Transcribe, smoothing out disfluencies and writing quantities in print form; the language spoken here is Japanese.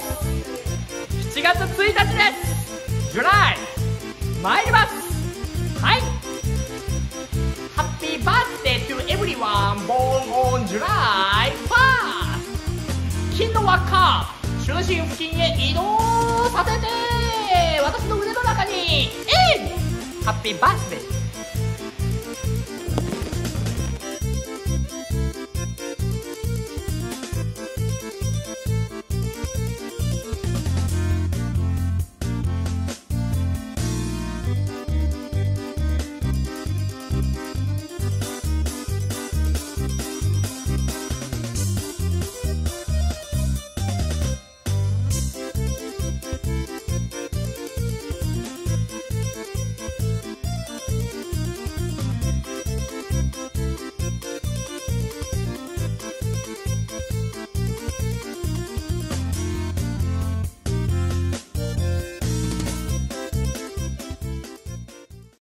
7月1日です。ジュライ参ります。はい、ハッピーバースデー to everyone born on July 1st。 金の輪っか中心付近へ移動させて私の腕の中にハッピーバースデー